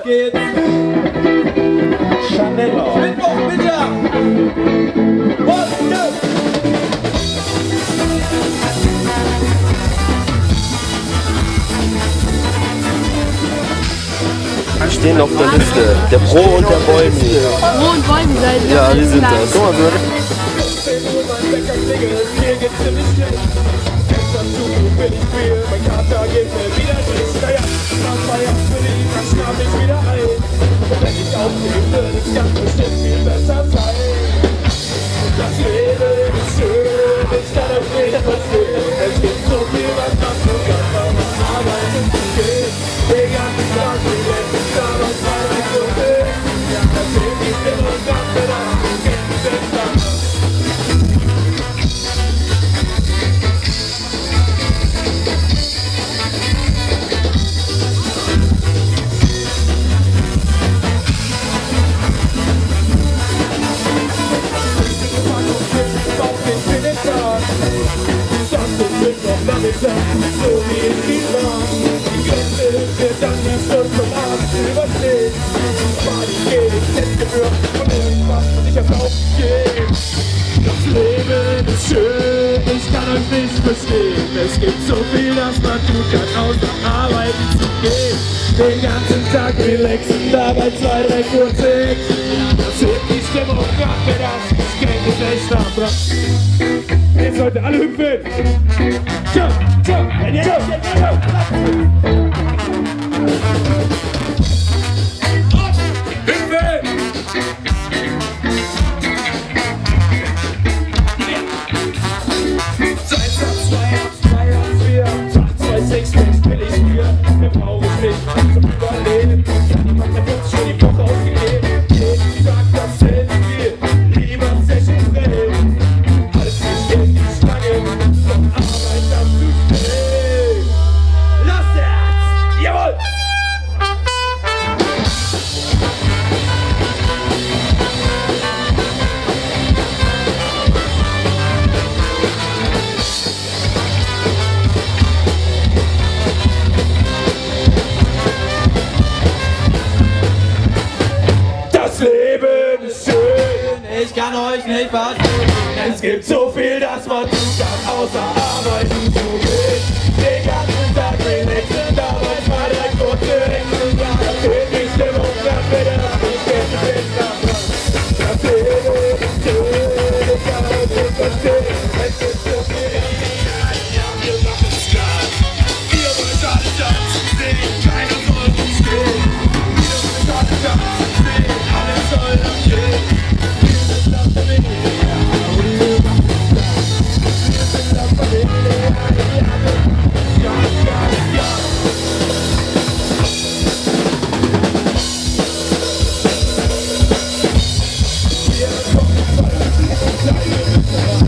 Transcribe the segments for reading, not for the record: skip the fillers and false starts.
geht's. Chanel. Mittwochmittag. Und Stehen auf der Liste. Der Pro und der Bäumi. Pro und Bäumi seid ihr. Ja, die sind das. Guck mal, wir hier geht's ziemlich schlecht. Gestern zu viel bin ich viel, mein Kater geht mir wieder nicht. Naja, nach Feierabend bin ich, dann schlaf ich wieder ein. Und wenn ich aufstehe, wird es ganz bestimmt viel besser sein. Das Leben ist schön, ich kann euch nicht verstehen. Es gibt so viel, was man tun kann, wenn man arbeiten geht. Den ganzen Tag relaxen, aber zwei, drei Stunden. Das Leben ist immer ganz genau, geht es besser. So wie es die war. Die Grenze wird dann die Stunde zum Abend überstehen. Party geht, Testgebühr und irgendwas muss ich aufs Aufgehen. Das Leben ist schön, ich kann euch nicht verstehen. Es gibt so viel, das man tun kann, außer arbeiten zu gehen. Den ganzen Tag relaxen, dabei zwei, drei kurze Hexen. Das hebt die Stimmung ab, wer das Geld ist echt am Brand. Jetzt Leute, alle hüpfen! Jump, jump, jump, jump! Hüpfen! Zwei, vier, 2, 6, will ich hier. Mehr brauche ich nicht zum Überleben. Kann niemand mehr kurz schon die Woche ausgegeben. Jeden Tag dasselbe Spiel, lieber Session drehen. Alles ist in die Schlange, von Arbeit am Südstehen. Lass Herz! Jawohl! Das Leben ist schön, ich kann euch nicht verstehen. Es gibt so viel, das man tun kann, außer arbeiten zu gehen. Den ganzen Tag relaxen, dabei zwei, drei kurze Hexen. Ja, das fehlt die Stimmung, das wird das nicht besser. Das Leben ist schön, ich kann euch nicht verstehen. Es gibt so viel, ja, wir machen es klar. Wir wollen alle tanzen sehen, keiner soll uns stehen. Wir wollen alle tanzen sehen, alles soll uns gehen. Wir sind La Familia, wir sind La Familia, ja, ja, ja. Wir kommen bald, kleine Mütter.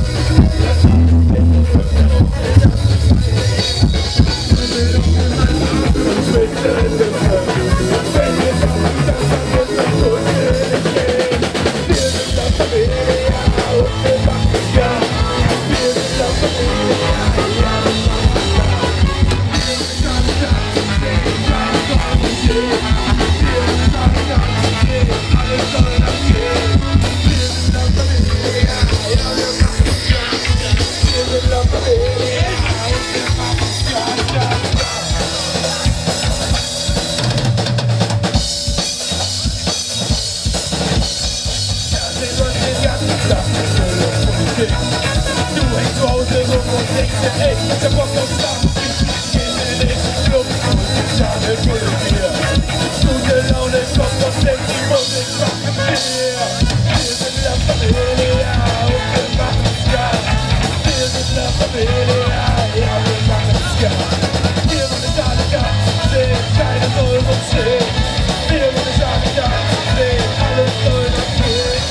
Du hängst zu Hause rum und denkst dir, ey, ich hab Bock auf Schlafen. Ich geh in den nächsten Club und ich habe Bier. Gute Laune kommt aus dem Musik, machen wir. Wir sind La Familia und wir machen Ska. Wir sind La Familia, ja, wir machen Ska. Wir wollen es alle ganz sehen, keiner soll uns stehen. Wir wollen es alle ganz sehen, alles soll uns gehen.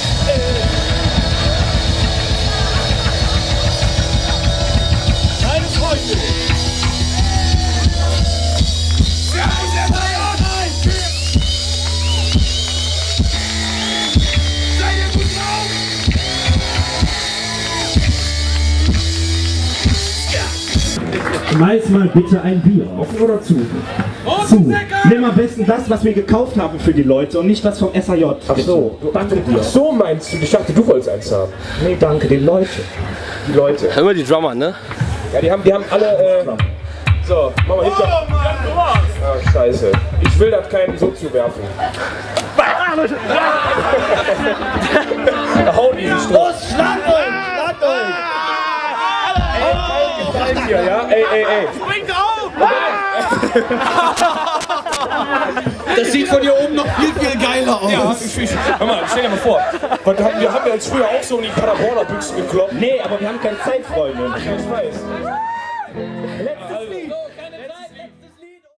Keine Schmeiß mal bitte ein Bier. Offen oder zu? Zu. Nimm am besten das, was wir gekauft haben für die Leute und nicht das vom SAJ. Ach so, ach so meinst du? Ich dachte, du wolltest eins haben. Nee, danke, die Leute. Die Leute. Hör mal die Drummer, ne? Ja, die haben alle, so, mach mal hinter. Oh Mann, ah, scheiße. Ich will das keinem so zuwerfen. Hau die nicht drauf. Los, schlagt euch! Schlagt euch! Ey, hier, ja? Ey. Springt auf! Das sieht von hier oben noch viel geiler aus. Ja, hör mal, stell dir mal vor. Wir haben ja jetzt früher auch so in die Paderborner Büchsen gekloppt. Nee, aber wir haben keine Zeit, Freunde. Ich weiß. Letztes Lied.